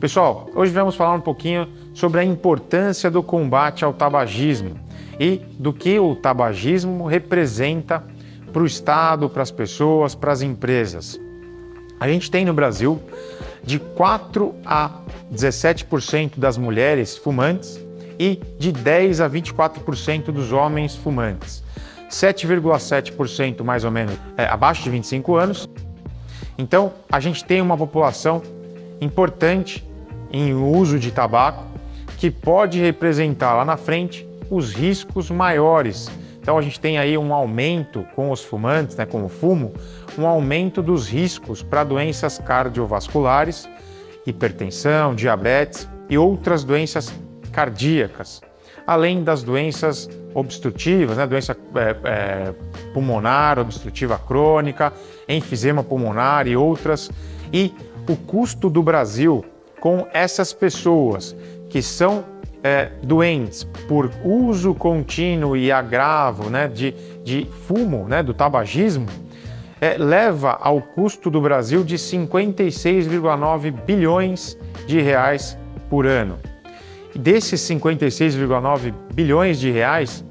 Pessoal, hoje vamos falar um pouquinho sobre a importância do combate ao tabagismo e do que o tabagismo representa para o Estado, para as pessoas, para as empresas. A gente tem no Brasil de 4 a 17% das mulheres fumantes e de 10 a 24% dos homens fumantes. 7,7% mais ou menos abaixo de 25 anos. Então, a gente tem uma população importante em uso de tabaco que pode representar lá na frente os riscos maiores. Então, a gente tem aí um aumento com os fumantes, com o fumo, um aumento dos riscos para doenças cardiovasculares, hipertensão, diabetes e outras doenças cardíacas, além das doenças obstrutivas, doença pulmonar, obstrutiva crônica, enfisema pulmonar e outras. E o custo do Brasil com essas pessoas que são doentes por uso contínuo e agravo de fumo, do tabagismo, leva ao custo do Brasil de 56,9 bilhões de reais por ano. E desses 56,9 bilhões de reais,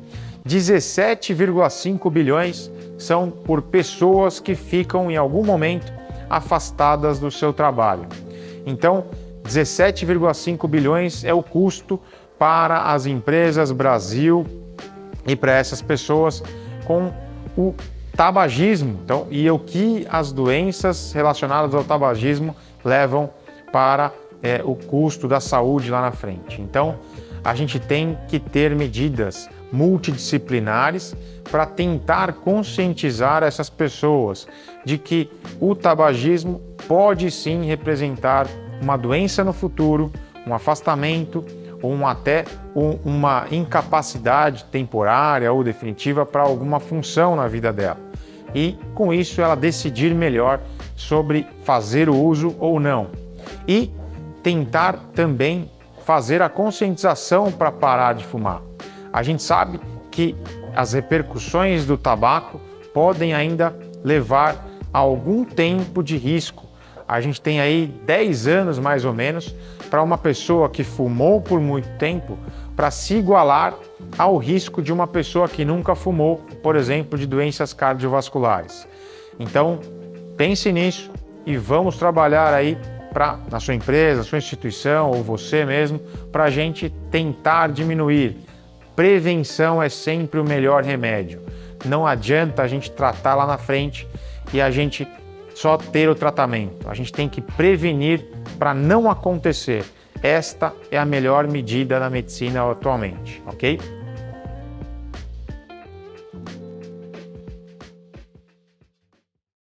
17,5 bilhões são por pessoas que ficam em algum momento afastadas do seu trabalho. Então, 17,5 bilhões é o custo para as empresas Brasil e para essas pessoas com o tabagismo. Então, e o que as doenças relacionadas ao tabagismo levam para o custo da saúde lá na frente. Então, a gente tem que ter medidas multidisciplinares para tentar conscientizar essas pessoas de que o tabagismo pode sim representar uma doença no futuro, um afastamento ou uma incapacidade temporária ou definitiva para alguma função na vida dela. E com isso ela decidir melhor sobre fazer o uso ou não. E tentar também fazer a conscientização para parar de fumar. A gente sabe que as repercussões do tabaco podem ainda levar a algum tempo de risco. A gente tem aí 10 anos mais ou menos para uma pessoa que fumou por muito tempo para se igualar ao risco de uma pessoa que nunca fumou, por exemplo, de doenças cardiovasculares. Então, pense nisso e vamos trabalhar aí na sua empresa, na sua instituição ou você mesmo, para a gente tentar diminuir. Prevenção é sempre o melhor remédio. Não adianta a gente tratar lá na frente e a gente só ter o tratamento. A gente tem que prevenir para não acontecer. Esta é a melhor medida na medicina atualmente, ok?